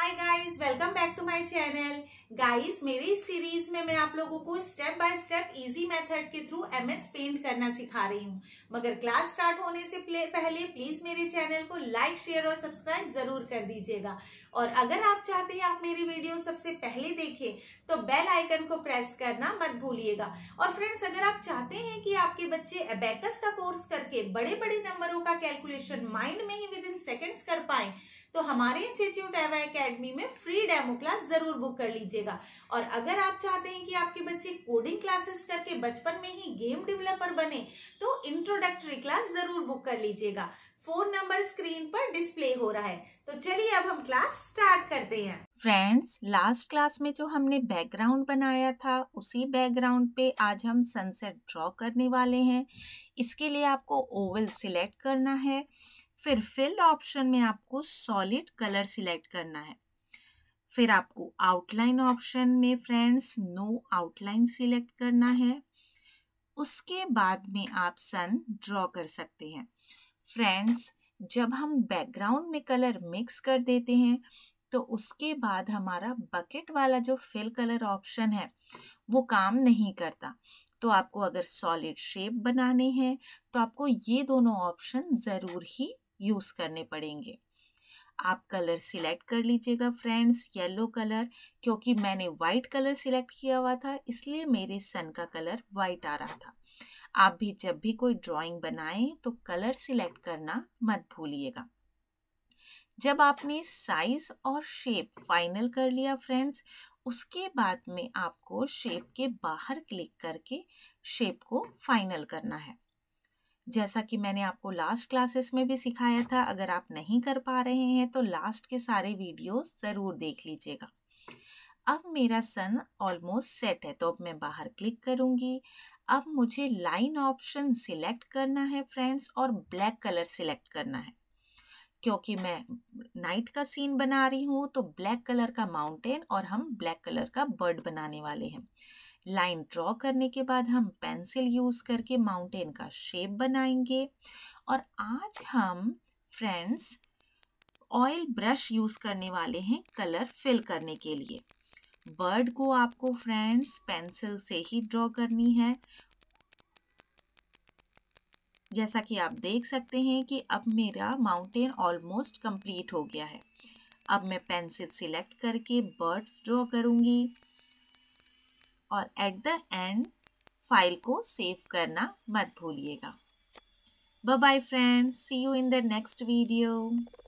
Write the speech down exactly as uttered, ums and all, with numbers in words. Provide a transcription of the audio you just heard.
Hi guys, welcome back to my channel. Guys, मेरी इस series में मैं आप लोगों को step by step easy method के थ्रू एमएस पेंट करना सिखा रही हूँ। मगर क्लास स्टार्ट होने से पहले प्लीज मेरे चैनल को लाइक, शेयर और सब्सक्राइब जरूर कर दीजिएगा। और अगर आप चाहते हैं आप मेरी वीडियो सबसे पहले देखें तो बेल आइकन को प्रेस करना मत भूलिएगा। और फ्रेंड्स, अगर आप चाहते हैं कि आपके बच्चे अबेकस का कोर्स करके बड़े बड़े नंबरों का कैलकुलेशन माइंड में ही विद इन सेकेंड्स कर पाए तो हमारे इंस्टीट्यूट एवा एकेडमी में फ्री डेमो क्लास जरूर बुक कर लीजिएगा। और अगर आप चाहते हैं कि आपके बच्चे कोडिंग क्लासेस करके बचपन में ही गेम डेवलपर बने तो इंट्रोडक्टरी क्लास जरूर बुक कर लीजिएगा। फोन नंबर स्क्रीन पर डिस्प्ले हो रहा है। तो चलिए अब हम क्लास स्टार्ट करते हैं। फ्रेंड्स, लास्ट क्लास में जो हमने बैकग्राउंड बनाया था उसी बैकग्राउंड पे आज हम सनसेट ड्रॉ करने वाले हैं। इसके लिए आपको ओवल सिलेक्ट करना है, फिर फिल ऑप्शन में आपको सॉलिड कलर सिलेक्ट करना है, फिर आपको आउटलाइन ऑप्शन में फ्रेंड्स नो आउटलाइन सिलेक्ट करना है। उसके बाद में आप सन ड्रॉ कर सकते हैं। फ्रेंड्स, जब हम बैकग्राउंड में कलर मिक्स कर देते हैं तो उसके बाद हमारा बकेट वाला जो फिल कलर ऑप्शन है वो काम नहीं करता। तो आपको अगर सॉलिड शेप बनाने हैं तो आपको ये दोनों ऑप्शन ज़रूर ही यूज़ करने पड़ेंगे। आप कलर सिलेक्ट कर लीजिएगा फ्रेंड्स, येलो कलर, क्योंकि मैंने वाइट कलर सिलेक्ट किया हुआ था इसलिए मेरे सन का कलर वाइट आ रहा था। आप भी जब भी कोई ड्राइंग बनाएं तो कलर सिलेक्ट करना मत भूलिएगा। जब आपने साइज और शेप फाइनल कर लिया फ्रेंड्स, उसके बाद में आपको शेप के बाहर क्लिक करके शेप को फाइनल करना है। जैसा कि मैंने आपको लास्ट क्लासेस में भी सिखाया था, अगर आप नहीं कर पा रहे हैं तो लास्ट के सारे वीडियोस ज़रूर देख लीजिएगा। अब मेरा सन ऑलमोस्ट सेट है तो अब मैं बाहर क्लिक करूँगी। अब मुझे लाइन ऑप्शन सिलेक्ट करना है फ्रेंड्स और ब्लैक कलर सिलेक्ट करना है, क्योंकि मैं नाइट का सीन बना रही हूँ तो ब्लैक कलर का माउंटेन और हम ब्लैक कलर का बर्ड बनाने वाले हैं। लाइन ड्रॉ करने के बाद हम पेंसिल यूज़ करके माउंटेन का शेप बनाएंगे। और आज हम फ्रेंड्स ऑयल ब्रश यूज़ करने वाले हैं कलर फिल करने के लिए। बर्ड को आपको फ्रेंड्स पेंसिल से ही ड्रॉ करनी है। जैसा कि आप देख सकते हैं कि अब मेरा माउंटेन ऑलमोस्ट कंप्लीट हो गया है। अब मैं पेंसिल सिलेक्ट करके बर्ड्स ड्रॉ करूँगी और एट द एंड फाइल को सेव करना मत भूलिएगा। Bye bye friends, see you in the next video.